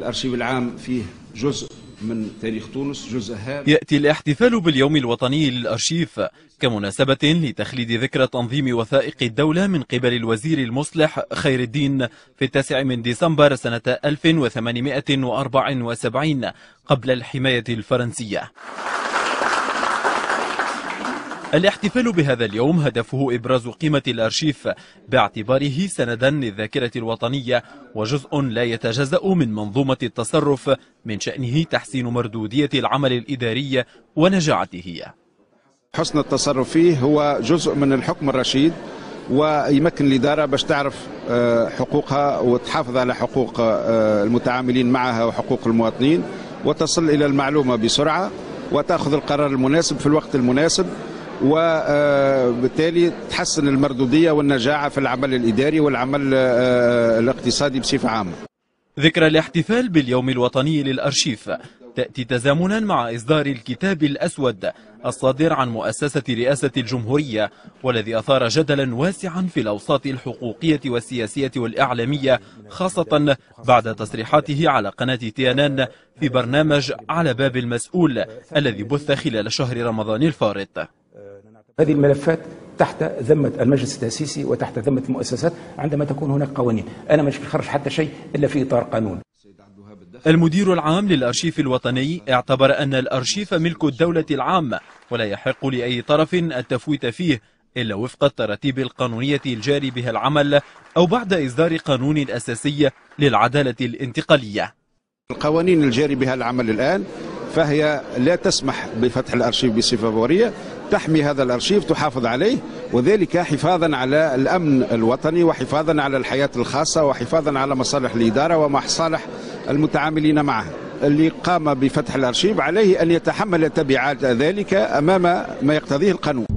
الأرشيف العام فيه جزء من تاريخ تونس، جزء هام. يأتي الاحتفال باليوم الوطني للأرشيف كمناسبة لتخليد ذكرى تنظيم وثائق الدولة من قبل الوزير المصلح خير الدين في 9 ديسمبر سنة 1874 قبل الحماية الفرنسية. الاحتفال بهذا اليوم هدفه إبراز قيمة الأرشيف باعتباره سندا للذاكرة الوطنية وجزء لا يتجزأ من منظومة التصرف من شأنه تحسين مردودية العمل الإداري ونجاعته. حسن التصرف فيه هو جزء من الحكم الرشيد، ويمكن الإدارة باش تعرف حقوقها وتحافظ على حقوق المتعاملين معها وحقوق المواطنين، وتصل إلى المعلومة بسرعة وتأخذ القرار المناسب في الوقت المناسب، وبالتالي تحسن المردودية والنجاعة في العمل الإداري والعمل الاقتصادي بصفة عامة. ذكرى الاحتفال باليوم الوطني للأرشيف تأتي تزامنا مع إصدار الكتاب الأسود الصادر عن مؤسسة رئاسة الجمهورية، والذي أثار جدلا واسعا في الأوساط الحقوقية والسياسية والإعلامية، خاصة بعد تصريحاته على قناة تيانان في برنامج على باب المسؤول الذي بث خلال شهر رمضان الفارط. هذه الملفات تحت ذمة المجلس التأسيسي وتحت ذمة المؤسسات عندما تكون هناك قوانين. أنا مش بخرج حتى شيء إلا في إطار قانون. المدير العام للأرشيف الوطني اعتبر أن الأرشيف ملك الدولة العامة ولا يحق لأي طرف التفويت فيه إلا وفق التراتيب القانونية الجاري بها العمل أو بعد إصدار قانون أساسي للعدالة الانتقالية. القوانين الجاري بها العمل الآن فهي لا تسمح بفتح الأرشيف بصفة فورية، تحمي هذا الأرشيف، تحافظ عليه، وذلك حفاظا على الأمن الوطني وحفاظا على الحياة الخاصة وحفاظا على مصالح الإدارة ومصالح المتعاملين معه. اللي قام بفتح الأرشيف عليه أن يتحمل تبعات ذلك أمام ما يقتضيه القانون.